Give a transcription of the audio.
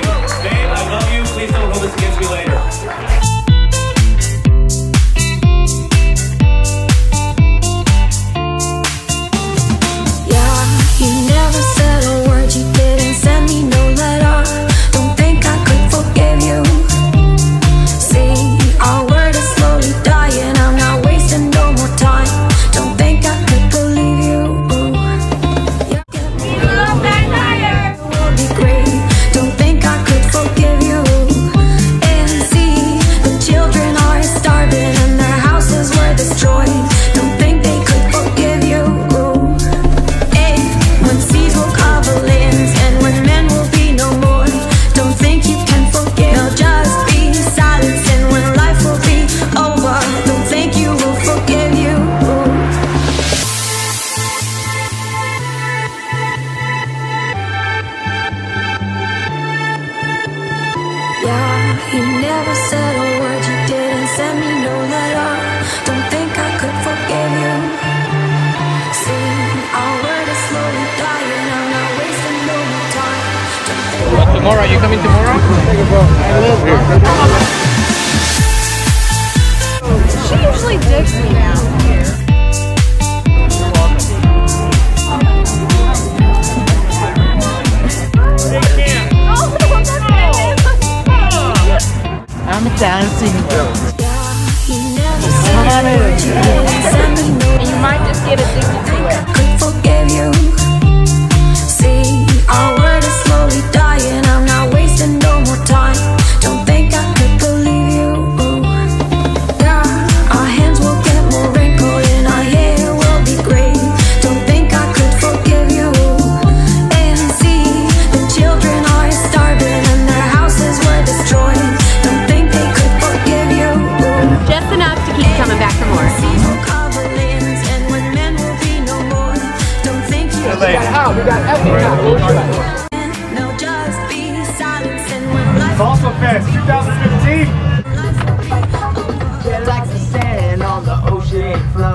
Babe, I love you. Please don't hold this against me later. You never said a word, you didn't send me no letter. Don't think I could forgive you. See, our word is slowly dying, I'm not wasting no more time. Tomorrow, you coming tomorrow? I live here. She usually digs me now. I'm dancing. Come on in. You might just get addicted to it. Could forgive you. See, our word is slowly dying. I'm not wasting no more time. Don't think I could believe you. Yeah, our hands will get more wrinkled and our hair will be gray. Don't think I could forgive you. And see, the children are starving and their houses were destroyed. Just enough to keep coming back for more. We got everything. Salsa Fest 2015. Like the sand on the ocean.